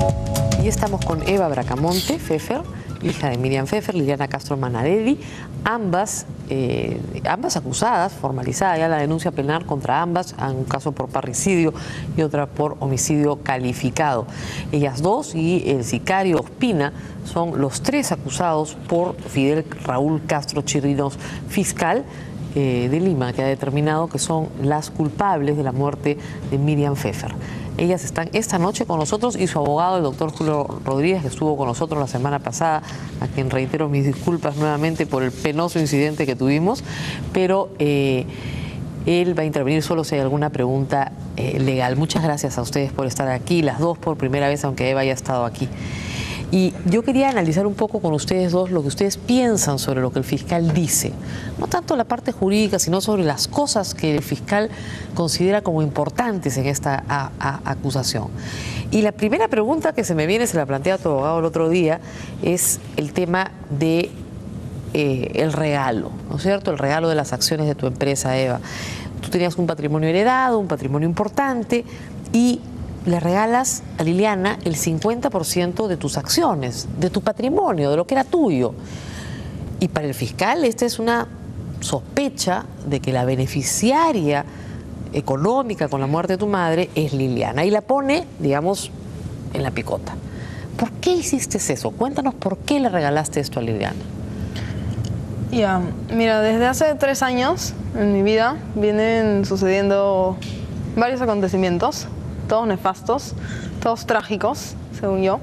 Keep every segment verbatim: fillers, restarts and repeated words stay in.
Y estamos con Eva Bracamonte Pfeffer, hija de Miriam Pfeffer, Liliana Castro Manarelli, ambas, eh, ambas acusadas, formalizada ya la denuncia penal contra ambas, un caso por parricidio y otra por homicidio calificado. Ellas dos y el sicario Ospina son los tres acusados por Fidel Raúl Castro Chirrinos, fiscal eh, de Lima, que ha determinado que son las culpables de la muerte de Miriam Pfeffer. Ellas están esta noche con nosotros y su abogado, el doctor Julio Rodríguez, que estuvo con nosotros la semana pasada, a quien reitero mis disculpas nuevamente por el penoso incidente que tuvimos, pero eh, él va a intervenir solo si hay alguna pregunta eh, legal. Muchas gracias a ustedes por estar aquí, las dos por primera vez, aunque Eva haya estado aquí. Y yo quería analizar un poco con ustedes dos lo que ustedes piensan sobre lo que el fiscal dice. No tanto la parte jurídica, sino sobre las cosas que el fiscal considera como importantes en esta a, a, acusación. Y la primera pregunta que se me viene, se la plantea a tu abogado el otro día, es el tema de eh, el regalo, ¿no es cierto? El regalo de las acciones de tu empresa, Eva. Tú tenías un patrimonio heredado, un patrimonio importante, y le regalas a Liliana el cincuenta por ciento de tus acciones, de tu patrimonio, de lo que era tuyo. Y para el fiscal esta es una sospecha de que la beneficiaria económica con la muerte de tu madre es Liliana. Y la pone, digamos, en la picota. ¿Por qué hiciste eso? Cuéntanos por qué le regalaste esto a Liliana. Ya, mira, desde hace tres años en mi vida vienen sucediendo varios acontecimientos, todos nefastos, todos trágicos, según yo.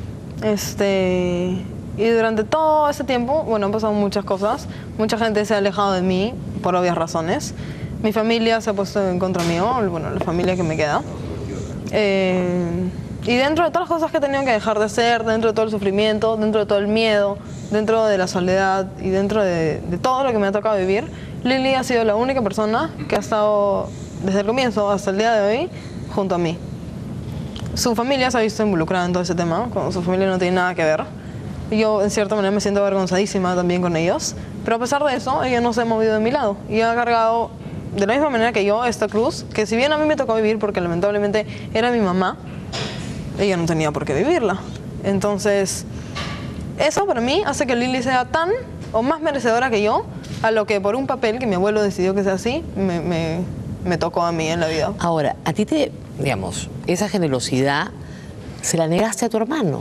Este, y durante todo ese tiempo, bueno, han pasado muchas cosas. Mucha gente se ha alejado de mí por obvias razones. Mi familia se ha puesto en contra mío, bueno, la familia que me queda. Eh, y dentro de todas las cosas que he tenido que dejar de hacer, dentro de todo el sufrimiento, dentro de todo el miedo, dentro de la soledad y dentro de, de todo lo que me ha tocado vivir, Lili ha sido la única persona que ha estado desde el comienzo hasta el día de hoy junto a mí. Su familia se ha visto involucrada en todo ese tema, con su familia no tiene nada que ver. Y yo, en cierta manera, me siento avergonzadísima también con ellos. Pero a pesar de eso, ella no se ha movido de mi lado. Y ha cargado, de la misma manera que yo, esta cruz, que si bien a mí me tocó vivir porque lamentablemente era mi mamá, ella no tenía por qué vivirla. Entonces, eso para mí hace que Lili sea tan o más merecedora que yo a lo que por un papel que mi abuelo decidió que sea así, me, me, me tocó a mí en la vida. Ahora, a ti te, digamos, esa generosidad se la negaste a tu hermano.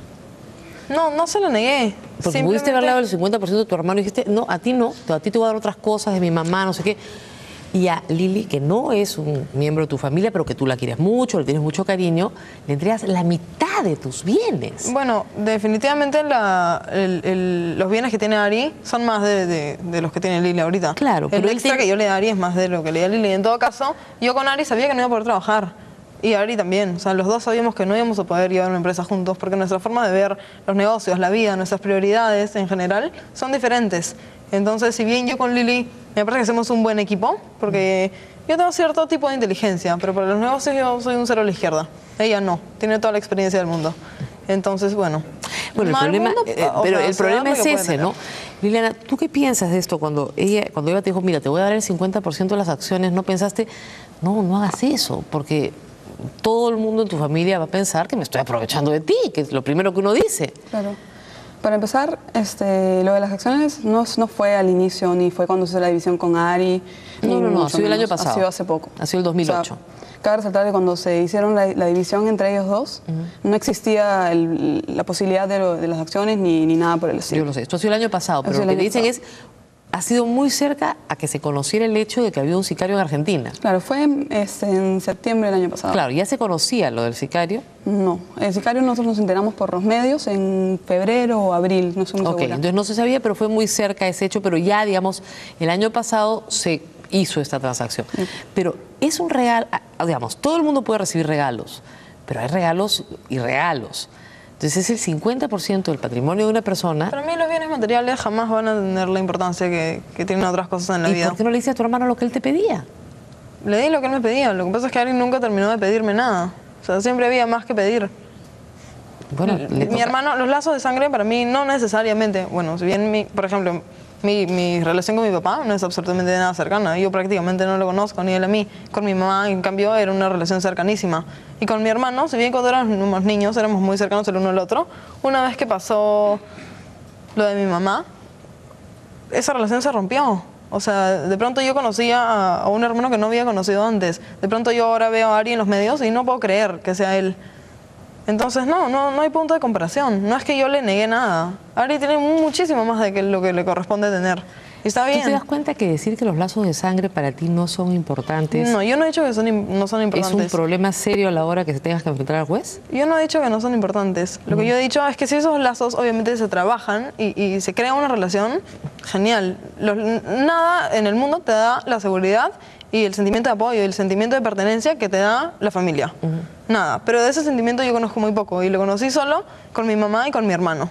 No, no se la negué. Porque Simplemente... pudiste haberle dado el cincuenta por ciento de tu hermano y dijiste, no, a ti no, a ti te voy a dar otras cosas de mi mamá, no sé qué. Y a Lili, que no es un miembro de tu familia, pero que tú la quieres mucho, le tienes mucho cariño, le entregas la mitad de tus bienes. Bueno, definitivamente la, el, el, los bienes que tiene Ari son más de, de, de los que tiene Lili ahorita. Claro. El pero extra te... que yo le daría es más de lo que le da Lili. En todo caso, yo con Ari sabía que no iba a poder trabajar. Y Ari también. O sea, los dos sabíamos que no íbamos a poder llevar una empresa juntos porque nuestra forma de ver los negocios, la vida, nuestras prioridades en general son diferentes. Entonces, si bien yo con Lili me parece que hacemos un buen equipo, porque yo tengo cierto tipo de inteligencia, pero para los negocios yo soy un cero a la izquierda. Ella no, tiene toda la experiencia del mundo. Entonces, bueno. Bueno, el problema, mundo, eh, pero sea, el problema es ese, tener. ¿no? Liliana, ¿tú qué piensas de esto? Cuando ella, cuando ella te dijo, mira, te voy a dar el cincuenta por ciento de las acciones, ¿no pensaste, no, no hagas eso? Porque todo el mundo en tu familia va a pensar que me estoy aprovechando de ti, que es lo primero que uno dice. Claro. Para empezar, este, lo de las acciones no, no fue al inicio, ni fue cuando se hizo la división con Ari. No, no, no, ha sido el año pasado. Ha sido hace poco. Ha sido el dos mil ocho. O sea, cabe resaltar que cuando se hicieron la, la división entre ellos dos, uh-huh. no existía el, la posibilidad de, lo, de las acciones ni, ni nada por el estilo. Yo lo sé, esto ha sido el año pasado, pero lo que dicen es, ha sido muy cerca a que se conociera el hecho de que había un sicario en Argentina. Claro, fue este, en septiembre del año pasado. Claro, ¿ya se conocía lo del sicario? No, el sicario nosotros nos enteramos por los medios en febrero o abril, no estoy muy Ok, segura. entonces no se sabía, pero fue muy cerca ese hecho, pero ya, digamos, el año pasado se hizo esta transacción. Sí. Pero es un regalo, digamos, todo el mundo puede recibir regalos, pero hay regalos y regalos. Entonces es el cincuenta por ciento del patrimonio de una persona. Para mí los bienes materiales jamás van a tener la importancia que, que tienen otras cosas en la ¿Y vida. por qué no le dices a tu hermano lo que él te pedía? Le di lo que él me pedía. Lo que pasa es que Ari nunca terminó de pedirme nada. O sea, siempre había más que pedir. Bueno, mi toca... hermano, los lazos de sangre para mí no necesariamente, bueno, si bien, mi, por ejemplo, Mi, mi relación con mi papá no es absolutamente nada cercana. Yo prácticamente no lo conozco, ni él a mí. Con mi mamá, en cambio, era una relación cercanísima. Y con mi hermano, si bien cuando éramos niños éramos muy cercanos el uno al otro, una vez que pasó lo de mi mamá, esa relación se rompió. O sea, de pronto yo conocía a, a un hermano que no había conocido antes. De pronto yo ahora veo a Ari en los medios y no puedo creer que sea él. Entonces, no, no, no hay punto de comparación. No es que yo le negué nada. Ari tiene muchísimo más de que lo que le corresponde tener. Y está bien. ¿Tú te das cuenta que decir que los lazos de sangre para ti no son importantes? No, yo no he dicho que son, no son importantes. ¿Es un problema serio a la hora que se tengas que enfrentar al juez? Yo no he dicho que no son importantes. Lo que yo he dicho es que si esos lazos obviamente se trabajan y, y se crea una relación, genial. Los, nada en el mundo te da la seguridad y el sentimiento de apoyo y el sentimiento de pertenencia que te da la familia. Uh-huh. Nada, pero de ese sentimiento yo conozco muy poco y lo conocí solo con mi mamá y con mi hermano.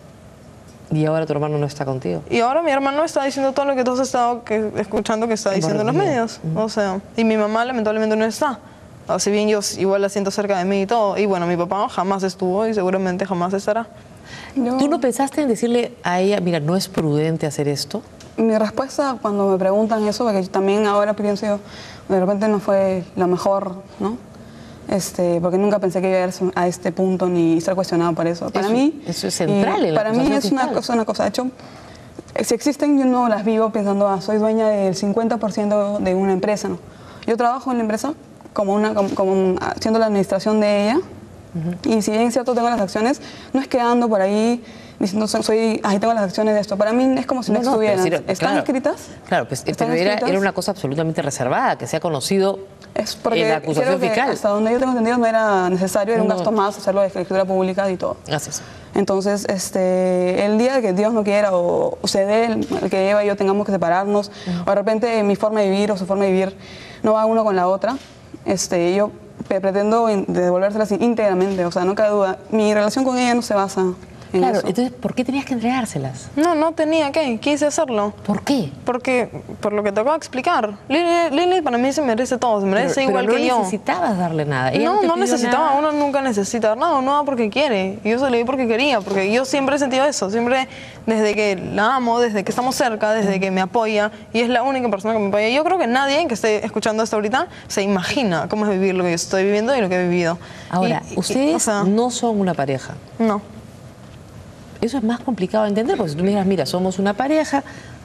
¿Y ahora tu hermano no está contigo? Y ahora mi hermano está diciendo todo lo que tú has estado que, escuchando que está diciendo en los medios. Uh-huh. O sea, y mi mamá lamentablemente no está. O si bien yo igual la siento cerca de mí y todo. Y bueno, mi papá jamás estuvo y seguramente jamás estará. No. ¿Tú no pensaste en decirle a ella, mira, no es prudente hacer esto? Mi respuesta cuando me preguntan eso, porque yo también ahora pienso yo, de repente no fue lo mejor, ¿no? Este, porque nunca pensé que iba a ir a este punto ni ser cuestionado por eso. Para eso, mí, eso es central en la para mí es una cosa, una cosa. De hecho, si existen, yo no las vivo pensando, ah, soy dueña del cincuenta por ciento de una empresa, ¿no? Yo trabajo en la empresa como una, como, como haciendo la administración de ella. Uh-huh. Y si bien es cierto tengo las acciones, no es que ando por ahí diciendo soy, ahí tengo las acciones de esto. Para mí es como si no, no estuvieran. No, ¿están claro, escritas? Claro, pues ¿están pero escritas? Era, era una cosa absolutamente reservada, que se ha conocido es porque en la acusación fiscal. Hasta donde yo tengo entendido no era necesario, era un no. gasto más hacerlo de escritura pública y todo. Gracias. Entonces, este, el día que Dios no quiera o, o se dé, el, el que Eva y yo tengamos que separarnos, uh-huh. o de repente mi forma de vivir o su forma de vivir no va uno con la otra, este, yo pretendo devolvérselas íntegramente, o sea, no cabe duda. Mi relación con ella no se basa en claro, eso. Entonces, ¿por qué tenías que entregárselas? No, no tenía que, quise hacerlo. ¿Por qué? Porque, por lo que te acabo de explicar, Lili, Lili para mí se merece todo, se merece pero, igual pero que no yo. No necesitabas darle nada. Ella no, no, no necesitaba, nada. Uno nunca necesita nada, uno da porque quiere. Yo se lo di porque quería, porque yo siempre he sentido eso, siempre desde que la amo, desde que estamos cerca, desde que me apoya, y es la única persona que me apoya. Yo creo que nadie que esté escuchando esto ahorita se imagina cómo es vivir lo que yo estoy viviendo y lo que he vivido. Ahora, y, ustedes y, o sea, no son una pareja. No. Eso es más complicado de entender, porque si tú me digas, mira, somos una pareja,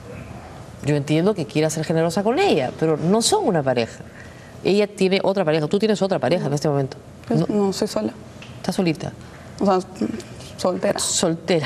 yo entiendo que quieras ser generosa con ella, pero no son una pareja. Ella tiene otra pareja, tú tienes otra pareja en este momento. Pues no, no, soy sola. ¿Estás solita? O sea, soltera. Soltera.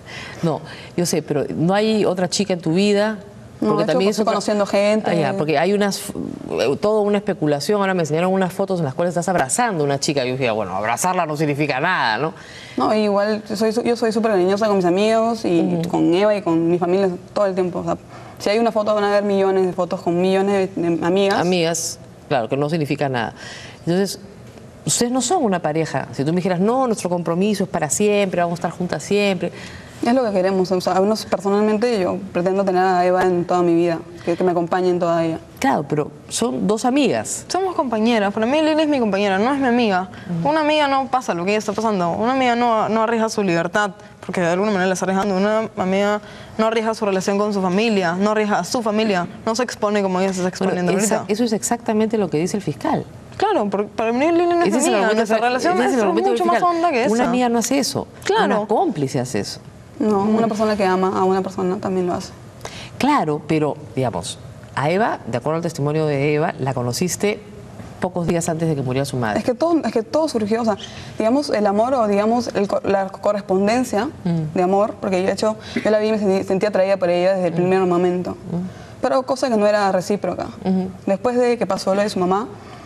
No, yo sé, pero no hay otra chica en tu vida. No, porque de hecho, también estoy conociendo gente. Ah, ya, porque hay unas, toda una especulación. Ahora me enseñaron unas fotos en las cuales estás abrazando a una chica. Yo dije, bueno, abrazarla no significa nada, ¿no? No, igual, soy, yo soy súper cariñosa con mis amigos y uh-huh. con Eva y con mi familia todo el tiempo. O sea, si hay una foto, van a haber millones de fotos con millones de, de amigas. Amigas, claro, que no significa nada. Entonces, ustedes no son una pareja. Si tú me dijeras, no, nuestro compromiso es para siempre, vamos a estar juntas siempre. Es lo que queremos. O sea, a unos, personalmente yo pretendo tener a Eva en toda mi vida, que, que me acompañe en toda ella. Claro, pero son dos amigas. Somos compañeras. Para mí Lili es mi compañera, no es mi amiga. Uh-huh. Una amiga no pasa lo que ella está pasando. Una amiga no, no arriesga su libertad, porque de alguna manera la está arriesgando. Una amiga no arriesga su relación con su familia, no arriesga a su familia, no se expone como ella se está exponiendo bueno, esa, ahorita. Eso es exactamente lo que dice el fiscal. Claro, porque para mí Lili no es mi amiga. Nuestra relación es, es mucho más honda que esa. Una amiga no hace eso. Claro. Una cómplice hace eso. No, una persona que ama a una persona también lo hace. Claro, pero, digamos, a Eva, de acuerdo al testimonio de Eva, la conociste pocos días antes de que muriera su madre. Es que todo, es que todo surgió, o sea, digamos, el amor o, digamos, el, la correspondencia mm. de amor, porque yo, de hecho, yo la vi y me sentí, sentí atraída por ella desde el mm. primer momento. Mm. Pero cosa que no era recíproca. Mm-hmm. Después de que pasó lo de su mamá,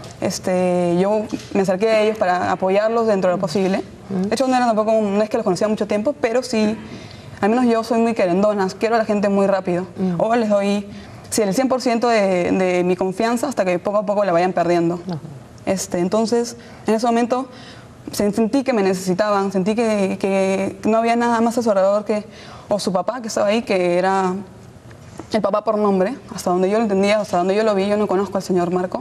este, yo me acerqué a ellos para apoyarlos dentro de lo posible. De hecho, no era tampoco, no es que los conocía mucho tiempo, pero sí, al menos yo soy muy querendona, quiero a la gente muy rápido. Mm. O les doy sí, el cien por ciento de, de mi confianza hasta que poco a poco la vayan perdiendo. Uh-huh. este, entonces, en ese momento sentí que me necesitaban, sentí que, que no había nada más a su alrededor que o su papá que estaba ahí, que era el papá por nombre, hasta donde yo lo entendía, hasta donde yo lo vi. Yo no conozco al señor Marco.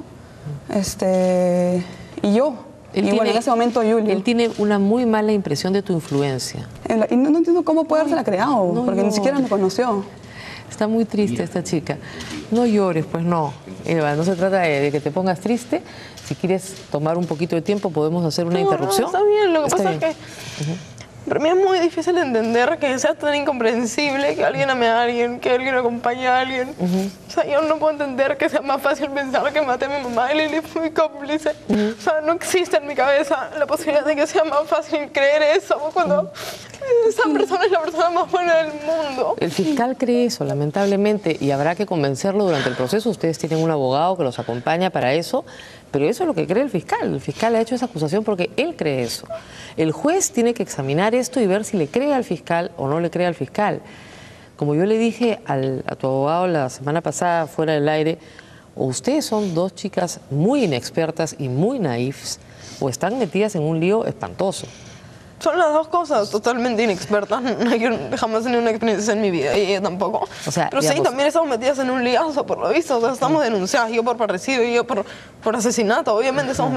Este, y yo. Él y tiene, bueno, en ese momento Julio. Él tiene una muy mala impresión de tu influencia. Y no, no entiendo cómo puede haberse la creado, no, porque no. ni siquiera me conoció. Está muy triste esta chica. No llores, pues no, Eva, no se trata de, de que te pongas triste. Si quieres tomar un poquito de tiempo, podemos hacer una no, interrupción. No, está bien, lo que Está pasa bien. es que para mí es muy difícil entender que sea tan incomprensible que alguien ame a alguien, que alguien acompañe a alguien. Uh-huh. O sea, yo no puedo entender que sea más fácil pensar que maté a mi mamá y Lili fue mi cómplice. Uh-huh. O sea, no existe en mi cabeza la posibilidad de que sea más fácil creer eso cuando uh-huh. esa persona es la persona más buena del mundo. El fiscal cree eso, lamentablemente, y habrá que convencerlo durante el proceso. Ustedes tienen un abogado que los acompaña para eso, pero eso es lo que cree el fiscal. El fiscal ha hecho esa acusación porque él cree eso. El juez tiene que examinar esto y ver si le cree al fiscal o no le cree al fiscal. Como yo le dije al, a tu abogado la semana pasada fuera del aire, o ustedes son dos chicas muy inexpertas y muy naifs, o están metidas en un lío espantoso. Son las dos cosas, totalmente inexpertas. Yo jamás he tenido una experiencia en mi vida y ella tampoco. O sea, pero digamos, sí, también estamos metidas en un liazo, por lo visto. O sea, estamos denunciadas, yo por parricidio y yo por, por asesinato. Obviamente estamos